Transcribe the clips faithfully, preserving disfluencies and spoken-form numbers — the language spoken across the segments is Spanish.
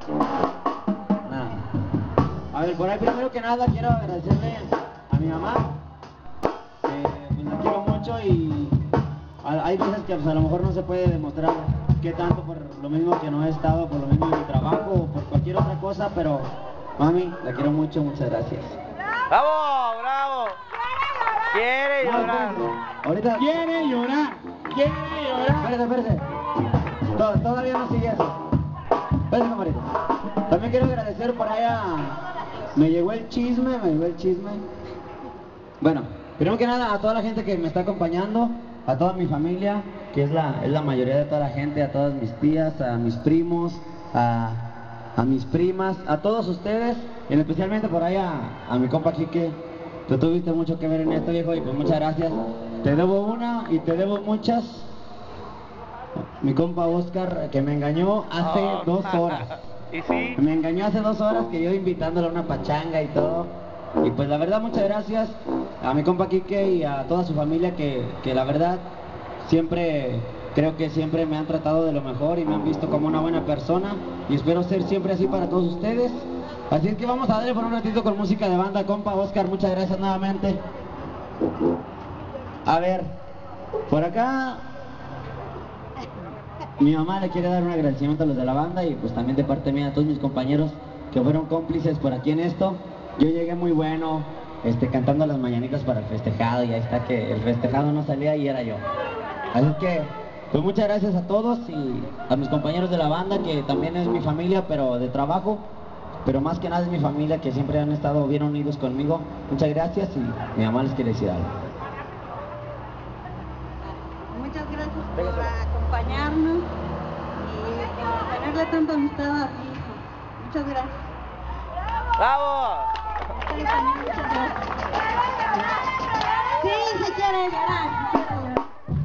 Nada. A ver, por ahí primero que nada quiero agradecerle a mi mamá, que pues, la quiero mucho y hay veces que pues, a lo mejor no se puede demostrar qué tanto por lo mismo que no he estado, por lo mismo de mi trabajo o por cualquier otra cosa, pero mami, la quiero mucho, muchas gracias. ¡Bravo, bravo! Quiere llorar. No, ahorita... Quiere llorar, quiere llorar. Espérate, espérate. Tod- Todavía no sigue eso. Espérate, camarito. También quiero agradecer por allá. Me llegó el chisme, me llegó el chisme. Bueno, primero que nada a toda la gente que me está acompañando, a toda mi familia, que es la, es la mayoría de toda la gente, a todas mis tías, a mis primos, a, a mis primas, a todos ustedes, y especialmente por ahí a, a mi compa Quique. Tú tuviste mucho que ver en esto, viejo, y pues muchas gracias. Te debo una y te debo muchas. Mi compa Oscar, que me engañó hace Oh. dos horas. ¿Y sí? Me engañó hace dos horas que yo invitándole a una pachanga y todo. Y pues la verdad, muchas gracias a mi compa Quique y a toda su familia que, que la verdad siempre, creo que siempre me han tratado de lo mejor y me han visto como una buena persona. Y espero ser siempre así para todos ustedes. Así es que vamos a darle por un ratito con música de banda, compa Oscar, muchas gracias nuevamente. A ver, por acá mi mamá le quiere dar un agradecimiento a los de la banda y pues también de parte mía a todos mis compañeros que fueron cómplices por aquí en esto. Yo llegué muy bueno, este, cantando las mañanitas para el festejado y ahí está que el festejado no salía y era yo. Así que, pues muchas gracias a todos y a mis compañeros de la banda que también es mi familia pero de trabajo, pero más que nada es mi familia que siempre han estado bien unidos conmigo. Muchas gracias y mi mamá les quiere decir algo. Muchas gracias por acompañarnos y por tenerle tanta amistad a ti. Muchas gracias. ¡Bravo! Ustedes también, muchas gracias. Sí, se quiere llorar, se quiere llorar.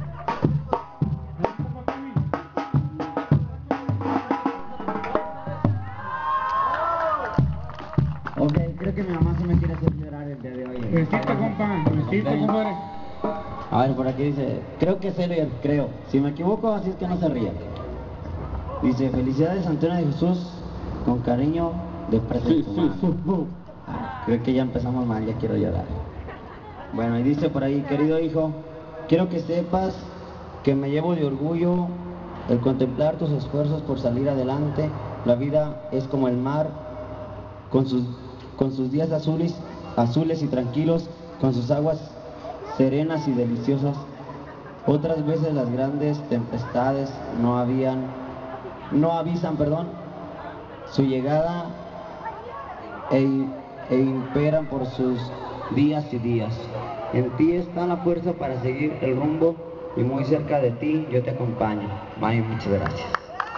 Ok, creo que mi mamá sí me quiere hacer llorar el día de hoy. Besito, compa, besito, compadre. A ver, por aquí dice, creo que es él, creo. Si me equivoco, así es que no se ría. Dice, felicidades Antonio de Jesús, con cariño de parte de tu mamá. Ah, creo que ya empezamos mal, ya quiero llorar. Bueno, y dice por ahí, querido hijo, quiero que sepas que me llevo de orgullo el contemplar tus esfuerzos por salir adelante. La vida es como el mar, con sus, con sus días azules, azules y tranquilos, con sus aguas serenas y deliciosas. Otras veces las grandes tempestades no habían, no avisan, perdón, su llegada e, e imperan por sus días y días. En ti está la fuerza para seguir el rumbo y muy cerca de ti yo te acompaño. Mami, muchas gracias.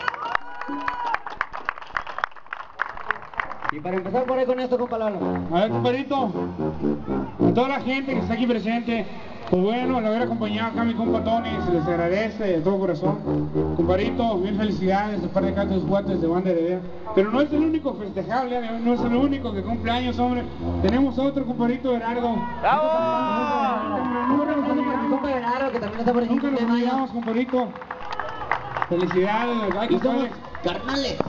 Y para empezar por ahí con esto, compa Lalo. A ver, compadrito, a toda la gente que está aquí presente, pues bueno, al haber acompañado acá a mi compa Tony, se les agradece de todo corazón. Compadrito, mil felicidades de parte de acá de tus guates de Banda Heredera. Pero no es el único festejable, no es el único que cumple años, hombre. Tenemos otro compadrito, Gerardo. ¡Bravo! Mi compa Gerardo, que también está por aquí. Nunca nos olvidamos, compadrito. Felicidades, ¿verdad, Y somos compadre? carnales.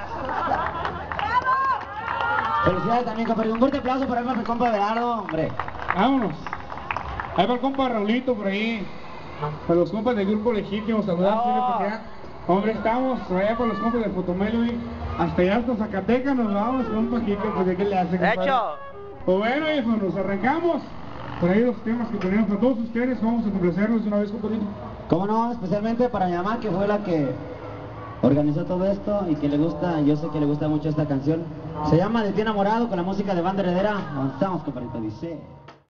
Felicidades también, compa. Un fuerte aplauso para mi compa Gerardo, hombre. Vámonos. Ahí va el compa Raulito por ahí. Para los compas del grupo legítimo, saludar ¡Bravo! para allá. Hombre, estamos allá con los compas de Fotomelody. Hasta allá, hasta Zacatecas, nos vamos, compa Kike, pues de qué le hace, compadre. ¡Hecho! Pues bueno, hijo, nos arrancamos. Por ahí los temas que tenemos para todos ustedes, vamos a complacerlos de una vez, compadrito. Cómo no, especialmente para mi mamá, que fue la que organizó todo esto y que le gusta, yo sé que le gusta mucho esta canción. Se llama De ti enamorado, con la música de Banda Heredera. Avanzamos, compadrito, dice...